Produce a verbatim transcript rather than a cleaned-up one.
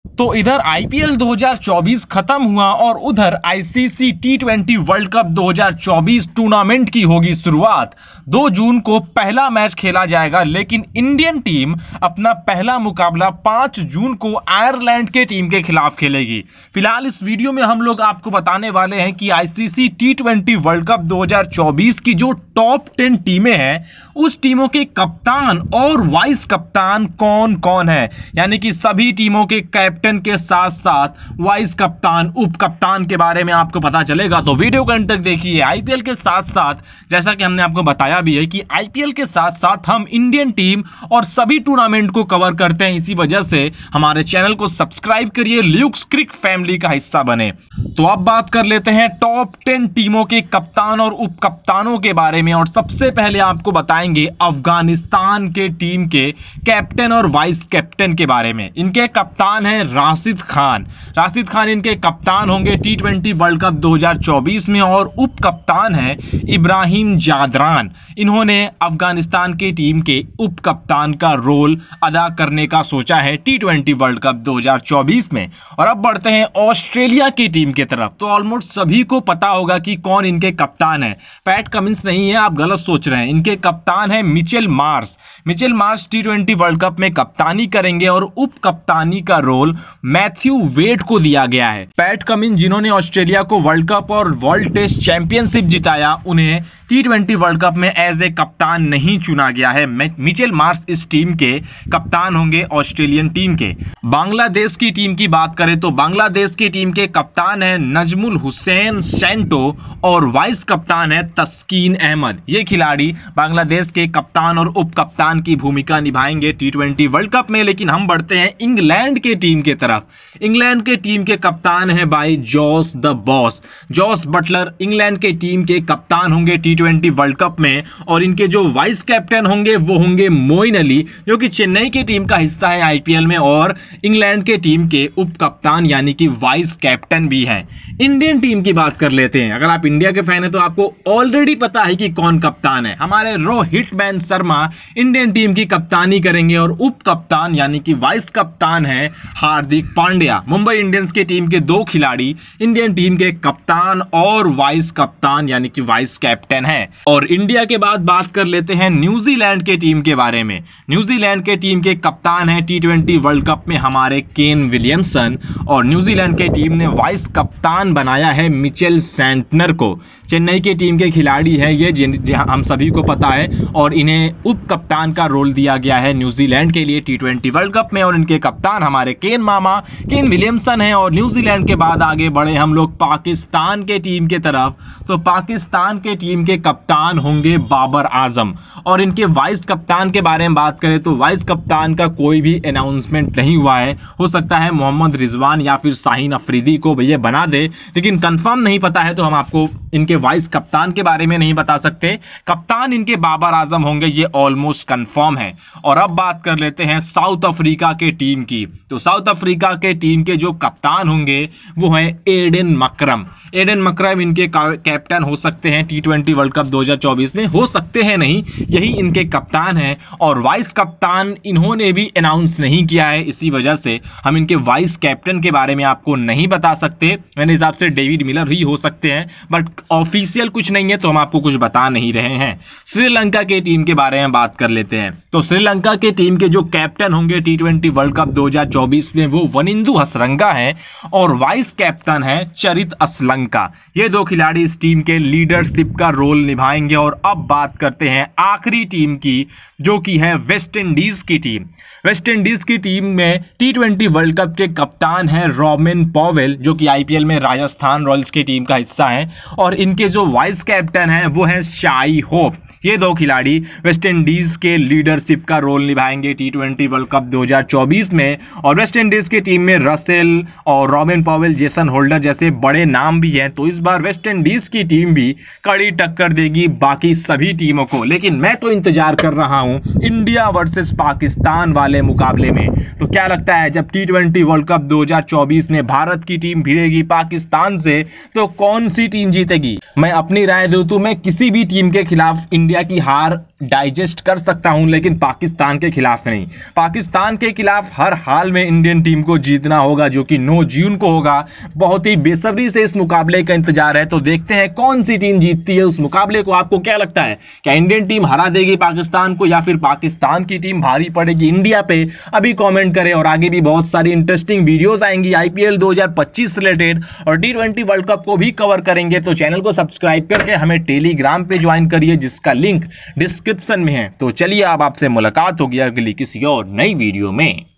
तो इधर आईपीएल दो हज़ार चौबीस खत्म हुआ और उधर ICC T twenty World Cup दो हज़ार चौबीस टूर्नामेंट की होगी शुरुआत। दो जून को पहला मैच खेला जाएगा, लेकिन इंडियन टीम अपना पहला मुकाबला पाँच जून को आयरलैंड के टीम के खिलाफ खेलेगी। फिलहाल इस वीडियो में हम लोग आपको बताने वाले हैं कि ICC T twenty World Cup दो हज़ार चौबीस की जो टॉप टेन टीमें हैं उस टीमों के कप्तान और वाइस कप्तान कौन कौन है, यानी कि सभी टीमों के कैप्टन के साथ साथ वाइस कप्तान, उप कप्तान के बारे में आपको पता चलेगा। तो वीडियो को अंत तक देखिए। आईपीएल के साथ साथ जैसा कि हमने आपको बताया भी है कि आईपीएल के साथ साथ हम इंडियन टीम और सभी टूर्नामेंट को कवर करते हैं, इसी वजह से हमारे चैनल को सब्सक्राइब करिए, ल्यूक्स क्रिक फैमिली का हिस्सा बने। तो अब बात कर लेते हैं टॉप टेन टीमों के कप्तान और उप कप्तानों के बारे में। और सबसे पहले आपको बताएंगे अफगानिस्तान के टीम के कैप्टन और वाइस कैप्टन के बारे में। इनके कप्तान हैं राशिद खान। राशिद खान इनके कप्तान होंगे टी ट्वेंटी वर्ल्ड कप दो हज़ार चौबीस में। और उप कप्तान है इब्राहिम जादरान। इन्होंने अफगानिस्तान की टीम के उप कप्तान का रोल अदा करने का सोचा है टी ट्वेंटी वर्ल्ड कप दो हज़ार चौबीस में। और अब बढ़ते हैं ऑस्ट्रेलिया की टीम की तरफ। तो ऑलमोस्ट सभी को पता होगा कि कौन इनके कप्तान है। पैट कमिंस नहीं है, आप गलत सोच रहे हैं। इनके कप्तान है Mitchell Marsh. Mitchell Marsh T twenty World cup में कप्तानी करेंगे और उप कप्तानी का रोल मैथ्यू वेड को दिया गया है। पैट कमिंस जिन्होंने ऑस्ट्रेलिया को वर्ल्ड कप और वर्ल्ड टेस्ट चैंपियनशिप जिताया, उन्हें टी ट्वेंटी वर्ल्ड कप में एज ए कप्तान नहीं चुना गया है। मिचेल मार्श इस टीम के कप्तान होंगे ऑस्ट्रेलियन टीम के। बांग्लादेश की टीम की बात करें तो बांग्लादेश की टीम के कप्तान है नजमुल हुसैन सेंटो और वाइस कप्तान है तस्कीन अहमद। ये खिलाड़ी बांग्लादेश के कप्तान और उप कप्तान की भूमिका निभाएंगे टी ट्वेंटी वर्ल्ड कप में। लेकिन हम बढ़ते हैं इंग्लैंड के टीम के तरफ। इंग्लैंड के टीम के कप्तान है भाई Jos the boss. Jos Buttler England के टीम के कप्तान होंगे टी ट्वेंटी वर्ल्ड कप में। और इनके जो वाइस कैप्टन होंगे वो होंगे मोइन अली, जो कि चेन्नई की टीम का हिस्सा है आईपीएल में और इंग्लैंड के टीम के उप कप्तान यानी कि वाइस कैप्टन भी हैं। इंडियन टीम की बात कर लेते हैं। अगर आप इंडिया के फैन हैं तो आपको ऑलरेडी पता है कि कौन कप्तान है। हमारे रोहित बैन शर्मा इंडियन टीम की कप्तानी करेंगे और उप कप्तान यानी कि वाइस कप्तान है हार्दिक पांड्या। मुंबई इंडियंस की टीम के दो खिलाड़ी इंडियन टीम के कप्तान और वाइस कप्तान यानी कि वाइस कैप्टन है। और इंडिया के बाद बात कर लेते हैं न्यूजीलैंड के टीम के बारे में। न्यूजीलैंड के टीम के कप्तान है टी ट्वेंटी वर्ल्ड कप में हमारे केन विलियमसन। और न्यूजीलैंड की टीम ने वाइस कप्तान बनाया है मिचेल सैंटनर को। चेन्नई की टीम के खिलाड़ी है ये, जिन हम सभी को पता है। और इन्हें उप कप्तान का रोल दिया गया है न्यूजीलैंड के लिए टी ट्वेंटी वर्ल्ड कप में। और इनके कप्तान हमारे केन मामा केन विलियमसन है। और न्यूजीलैंड के बाद आगे बढ़े हम लोग पाकिस्तान के टीम के तरफ। तो पाकिस्तान के टीम के कप्तान होंगे बाबर आजम। और इनके वाइस कप्तान के बारे में बात करें तो वाइस कप्तान का कोई भी अनाउंसमेंट नहीं हुआ है। हो सकता है मोहम्मद रिजवान या फिर शाहीन अफरीदी को भैया बना दे, लेकिन कंफर्म नहीं पता है तो हम आपको इनके वाइस कप्तान के बारे में नहीं बता सकते। कप्तान इनके बाबर आजम होंगे, ये ऑलमोस्ट कंफर्म है। और अब बात कर लेते हैं साउथ अफ्रीका के टीम की। तो साउथ अफ्रीका के टीम के जो कप्तान होंगे वो है एडन मकरम। एडन मकरम इनके कैप्टन हो सकते हैं टी ट्वेंटी वर्ल्ड कप दो हज़ार चौबीस में, हो सकते हैं नहीं, यही इनके कप्तान हैं। और वाइस कप्तान इन्होंने भी अनाउंस नहीं किया है, इसी वजह से हम इनके वाइस कैप्टन के बारे में आपको नहीं बता सकते। मेरे हिसाब से डेविड मिलर ही हो सकते हैं, बट ऑफिशियल कुछ नहीं है तो हम आपको कुछ बता नहीं रहे हैं। श्रीलंका के टीम के बारे में बात कर लेते हैं। तो श्रीलंका के टीम के जो कैप्टन होंगे टी ट्वेंटी वर्ल्ड कप दो हज़ार चौबीस में वो वनिंदु हसरंगा है और वाइस कैप्टन है चरित असलंका। ये दो खिलाड़ी इस टीम के लीडरशिप का रोल निभाएंगे। और अब बात करते हैं आखिरी टीम की, जो कि है वेस्ट इंडीज की टीम। वेस्ट इंडीज की टीम में टी ट्वेंटी वर्ल्ड कप के कप्तान हैं रॉबिन पॉवेल, जो कि आईपीएल में राजस्थान रॉयल्स की टीम का हिस्सा है। और इनके जो वाइस कैप्टन हैं वो है शाई होप। ये दो खिलाड़ी वेस्ट इंडीज के लीडरशिप का रोल निभाएंगे टी ट्वेंटी वर्ल्ड कप दो हज़ार चौबीस में। और वेस्ट इंडीज की टीम में रसेल और रॉबिन पॉवेल, जेसन होल्डर जैसे बड़े नाम भी हैं। तो इस बार वेस्ट इंडीज की टीम भी कड़ी टक्कर देगी बाकी सभी टीमों को। लेकिन मैं तो इंतजार कर रहा हूं इंडिया वर्सेस पाकिस्तान वाले मुकाबले में। तो क्या लगता है जब टी ट्वेंटी वर्ल्ड कप दो हज़ार चौबीस में भारत की टीम भिड़ेगी पाकिस्तान से तो कौन सी टीम जीतेगी? मैं अपनी राय दूं तो मैं किसी भी टीम के खिलाफ इंडिया की हार डाइजेस्ट कर सकता हूं, लेकिन पाकिस्तान के खिलाफ नहीं। पाकिस्तान के खिलाफ हर हाल में इंडियन टीम को जीतना होगा, जो कि नौ जून को होगा। बहुत ही बेसब्री से इस मुकाबले का इंतजार है, तो देखते हैं कौन सी टीम जीतती है उस मुकाबले को। आपको क्या लगता है, क्या इंडियन टीम हरा देगी पाकिस्तान को या फिर पाकिस्तान की टीम भारी पड़ेगी इंडिया पे? अभी कॉमेंट करें। और आगे भी बहुत सारी इंटरेस्टिंग वीडियोस आएंगी आईपीएल दो हज़ार पच्चीस से रिलेटेड, और टी ट्वेंटी वर्ल्ड कप को भी कवर करेंगे। तो चैनल को सब्सक्राइब करके हमें टेलीग्राम पे ज्वाइन करिए, जिसका लिंक डिस्क्रिप्शन में है। तो चलिए अब आपसे मुलाकात होगी अगली किसी और नई वीडियो में।